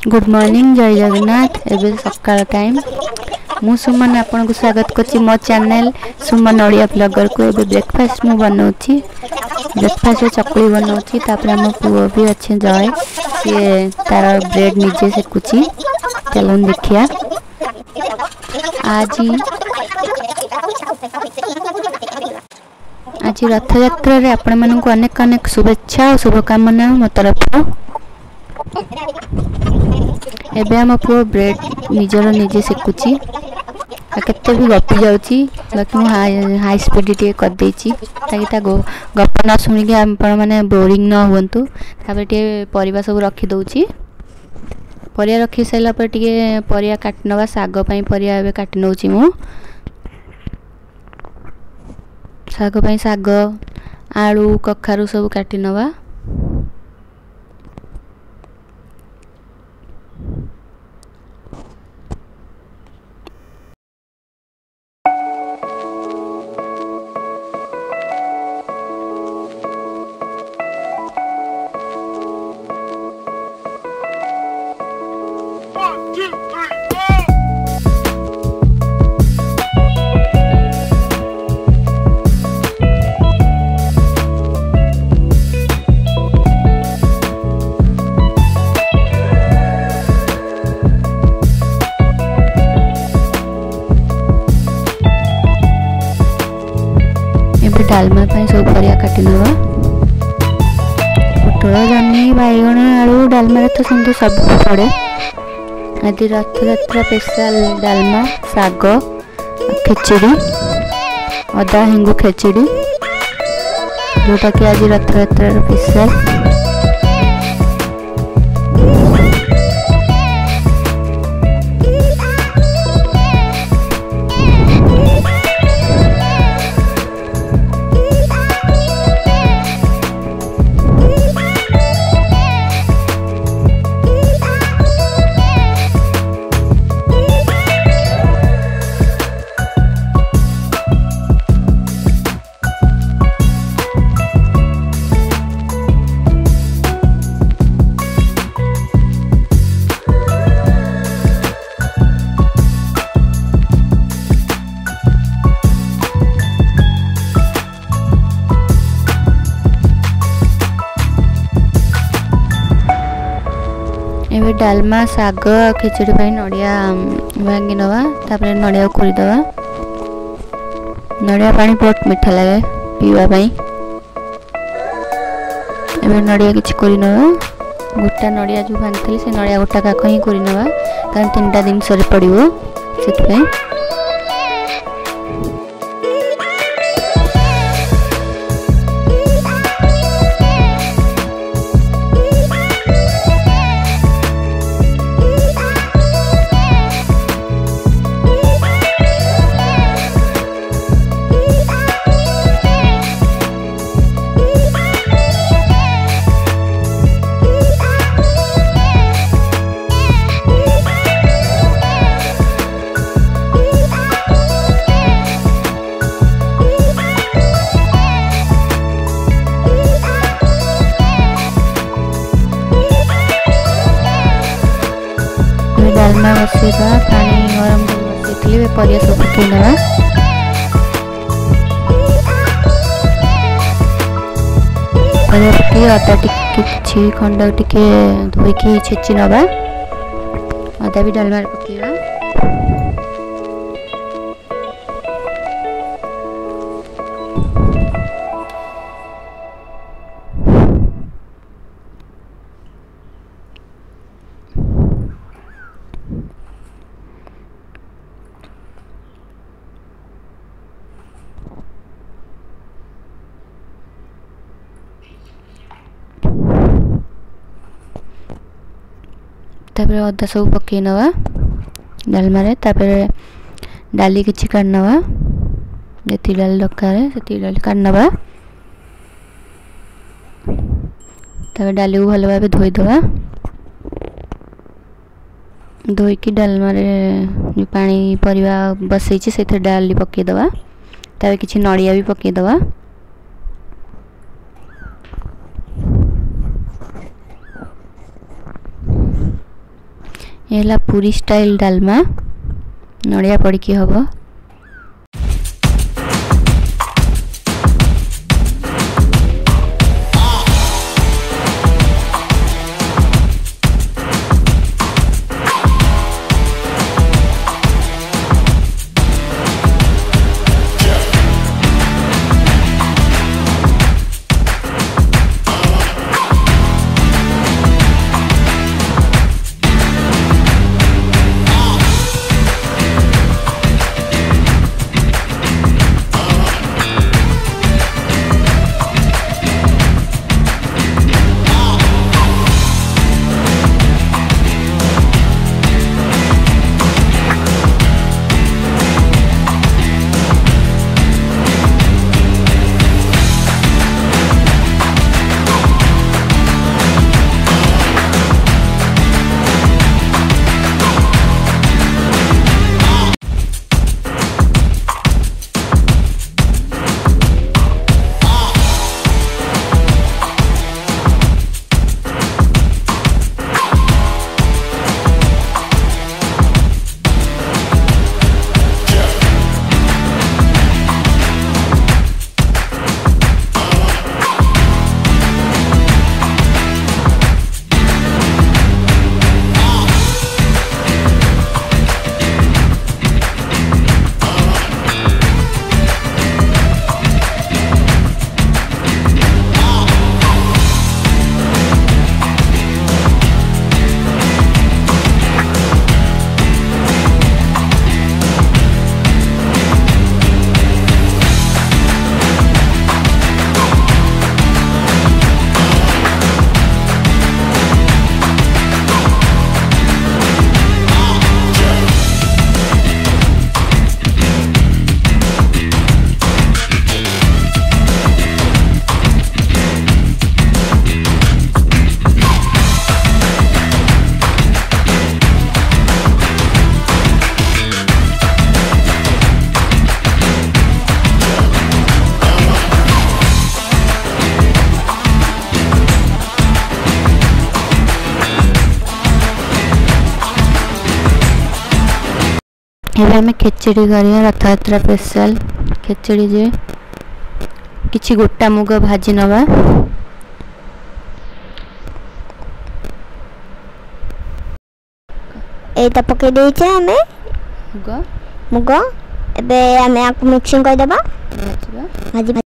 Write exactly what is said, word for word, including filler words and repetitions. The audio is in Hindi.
गुड मॉर्निंग जय जगन्नाथ। एबे सकाळ टाइम मु सुमन आपन को स्वागत करछि मो चैनल सुमन ओडिया ब्लॉगर को। एबे ब्रेकफास्ट मु बनाउछि। ब्रेकफास्ट रे चकुली बनाउछि। तापर हम पुओ भी अच्छे जय से तार ब्रेड निजे सेकुछि। चलन देखिया आज आज रथ यात्रा रे आपण मन को अनेक अनेक शुभेच्छा और शुभकामना मो तरफ। एबे हम पुओ ब्रेड निजर निजे सेकुछि। केते भी गपी जाउछि बाकी मु हाई हाई स्पीड टे कर देछि ताकि ता गप न सुनि के आपण माने बोरिंग न होंतु। तापर टे परिबा सब रखी दउछि। परिया रखी सैला पर टे परिया काट नवा साग पई परिया एबे काट नउछि मु। साग पई साग आलू कखारू सब काटी नवा। डालमा पाई सब परिया काटी नवा। पोटल जन्नी बैगण आलू डालमा तो सेमती सब पड़े। आज रथ यात्रा स्पेशल डालमा साग खिचड़ी अदा हिंगु खिचड़ी जोटा कि आज रथ यात्रा स्पेशल। एबे डालमा साग खिचड़ी पाई नड़िया भांगी नवा। तापर नड़िया कोरी दवा। नड़िया पानी बहुत मीठा लगे पीवा पाई। एबे नड़िया किछि कोरी नवा। गोटा नड़िया जो भांगथली से नड़िया गोटा काख ही कोरी नवा कारण तीनटा दिन सरे पड़िबो सेत पाई। डालमा बसेगा पानी गरम बसैली परिया सब पकई नवा। परिया पकई अदा टिके खंड टिके धोईकी छेची नवा। अदा भी डालमा पकईवा। तापर अदा सब पकई नवा डालमा रे। तापर डाली किछि काट नवा। जति डाल दरकार सेति डाल काट नवा। तापर डाली को भल भाबे धोई दवा। धोई की डालमा रे पानी परिवा बसई छि सेथे डाली पकई दवा। तापर किछि नड़िया भी पकई दवा। ये है पूरी स्टाइल डालमा नड़िया पड़की हम। ଏବେ ଆମେ ଖେଚେଡ଼ି କରିବା ରଥଯାତ୍ରା ସ୍ପେଶାଲ ଖେଚେଡ଼ି ଯେ କିଛି ଗୋଟା ମୁଗ ଭାଜି ନେବା। ଏଇଟା ପକେଇ ଦେଇଛେ ଆମେ ମୁଗ ମୁଗ ଏବେ ଆମେ ଆକୁ ମିକ୍ସିଂ କରିଦେବା ଭାଜିବା ଭାଜି